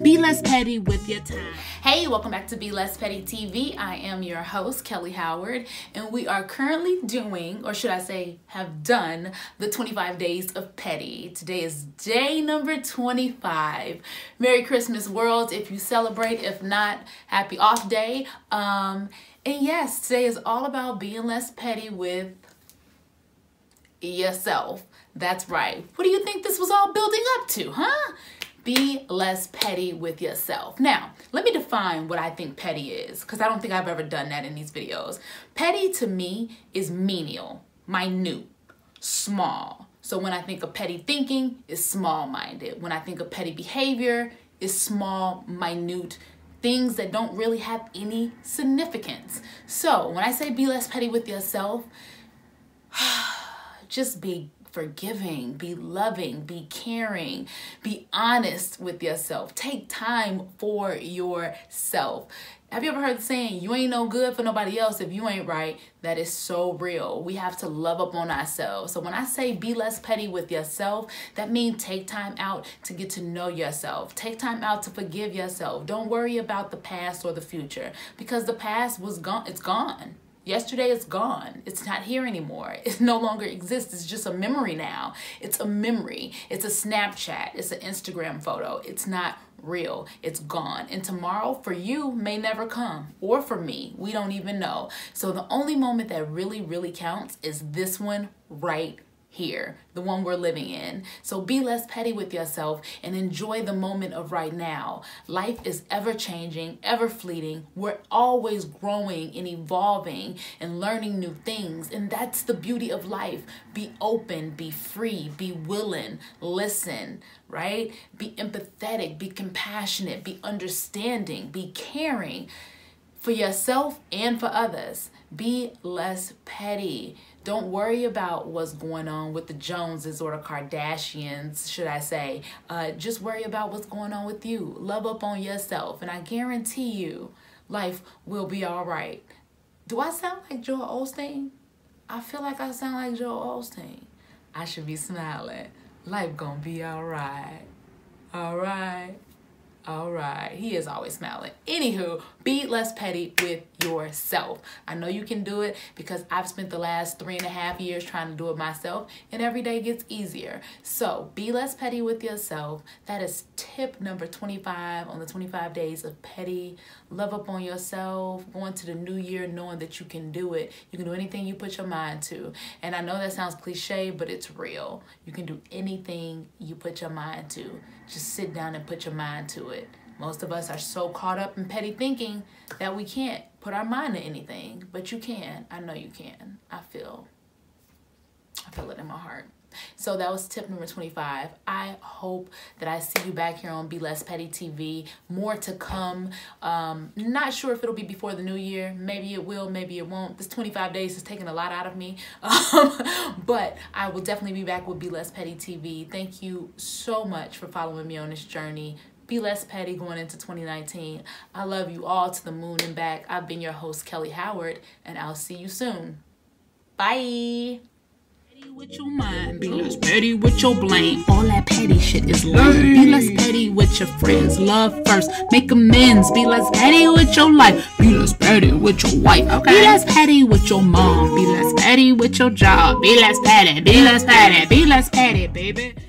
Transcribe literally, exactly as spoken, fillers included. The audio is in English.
Be less petty with your time. Hey, welcome back to Be Less Petty T V. I am your host, Kelly Howard, and we are currently doing, or should I say, have done, the twenty-five days of petty. Today is day number twenty-five. Merry Christmas, world, if you celebrate. If not, happy off day. Um, and yes, today is all about being less petty with yourself. That's right. What do you think this was all building up to, huh? Be less petty with yourself. Now, let me define what I think petty is, because I don't think I've ever done that in these videos. Petty to me is menial, minute, small. So when I think of petty thinking, it's small-minded. When I think of petty behavior, it's small, minute, things that don't really have any significance. So when I say be less petty with yourself, just be forgiving, be loving, be caring, be honest with yourself. Take time for yourself. Have you ever heard the saying, you ain't no good for nobody else if you ain't right? That is so real. We have to love up on ourselves. So when I say be less petty with yourself, that means take time out to get to know yourself. Take time out to forgive yourself. Don't worry about the past or the future, because the past was gone. It's gone. Yesterday is gone. It's not here anymore. It no longer exists. It's just a memory now. It's a memory. It's a Snapchat. It's an Instagram photo. It's not real. It's gone. And tomorrow for you may never come, or for me. We don't even know. So the only moment that really, really counts is this one right here, the one we're living in. So be less petty with yourself and enjoy the moment of right now. Life is ever changing, ever fleeting. We're always growing and evolving and learning new things. And that's the beauty of life. Be open, be free, be willing, listen, right? Be empathetic, be compassionate, be understanding, be caring for yourself and for others. Be less petty. Don't worry about what's going on with the Joneses or the Kardashians, should I say. Uh, just worry about what's going on with you. Love up on yourself, and I guarantee you, life will be all right. Do I sound like Joel Osteen? I feel like I sound like Joel Osteen. I should be smiling. Life gonna be all right. All right. All right. He is always smiling. Anywho, be less petty with yourself. I know you can do it because I've spent the last three and a half years trying to do it myself, and every day gets easier. So be less petty with yourself. That is tip number twenty-five on the twenty-five days of petty. Love up on yourself. Going to the new year knowing that you can do it. You can do anything you put your mind to. And I know that sounds cliche, but it's real. You can do anything you put your mind to. Just sit down and put your mind to it. Most of us are so caught up in petty thinking that we can't put our mind to anything, but you can. I know you can. I feel, I feel it in my heart. So that was tip number twenty-five. I hope that I see you back here on Be Less Petty T V. More to come. Um, not sure if it'll be before the new year. Maybe it will, maybe it won't. This twenty-five days has taken a lot out of me. Um, but I will definitely be back with Be Less Petty T V. Thank you so much for following me on this journey. Be less petty going into twenty nineteen. I love you all to the moon and back. I've been your host, Kelly Howard, and I'll see you soon. Bye. With your mind, be less petty with your blame. All that petty shit is lame. Be less petty with your friends. Love first, make amends. Be less petty with your life. Be less petty with your wife. Okay. Be less petty with your mom. Be less petty with your job. Be less petty. Be less petty. Be less petty, baby.